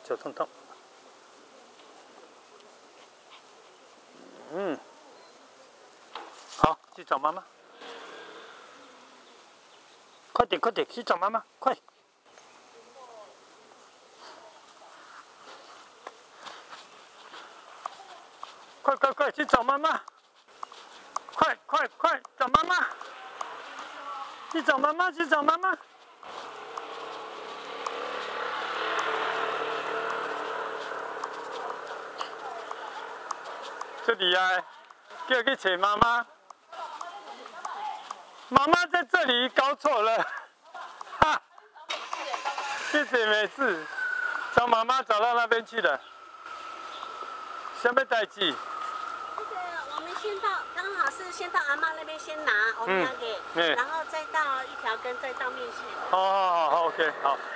脚痛痛。好，去找妈妈。快点，快点，去找妈妈，快！快快快，去找妈妈！快快快，找妈妈！去找妈妈，去找妈妈！这里啊，叫去找妈妈。妈妈在这里，搞错了。哈，谢谢，没事。找妈妈找到那边去了。什么代志？ 我们先到，刚好是先到阿妈那边先拿，我们拿给，然后再到一条根，再到面线。 好好好 ，OK， 好。